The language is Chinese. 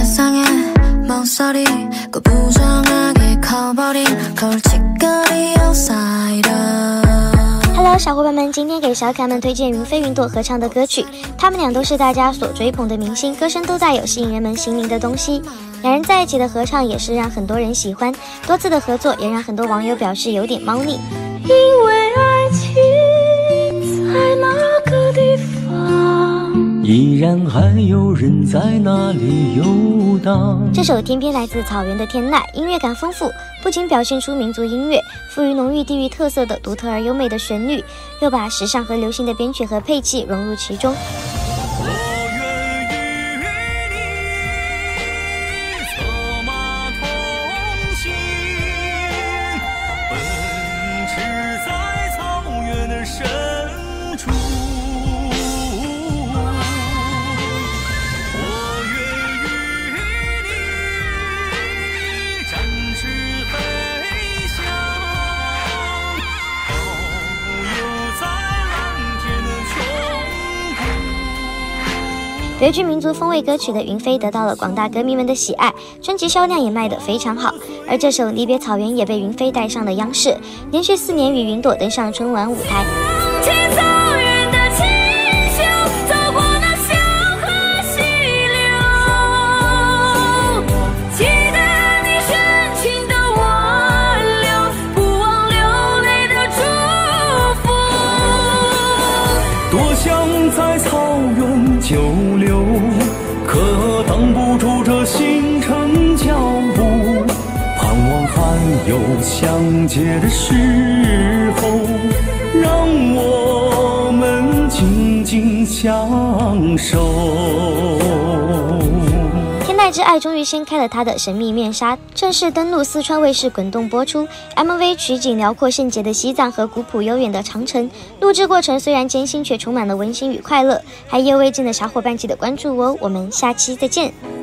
Hello， 小伙伴们，今天给小可爱们推荐云飞云朵合唱的歌曲，他们俩都是大家所追捧的明星，歌声都带有吸引人们心灵的东西。两人在一起的合唱也是让很多人喜欢，多次的合作也让很多网友表示有点猫腻。 因为爱情在那个地方，依然还有人在那里游荡。 这首《天边来自草原的天籁》音乐感丰富，不仅表现出民族音乐赋予浓郁地域特色的独特而优美的旋律，又把时尚和流行的编曲和配器融入其中。别具民族风味歌曲的云飞得到了广大歌迷们的喜爱，专辑销量也卖得非常好。而这首《离别草原》也被云飞带上了央视，连续4年与云朵登上春晚舞台。 多想在草原久留，可挡不住这行程脚步。盼望还有相见的时候，让我们紧紧相守。 天籁之爱终于掀开了他的神秘面纱，正式登陆四川卫视滚动播出。MV 取景辽阔圣洁的西藏和古朴悠远的长城，录制过程虽然艰辛，却充满了温馨与快乐。还意犹未尽的小伙伴记得关注我，我们下期再见。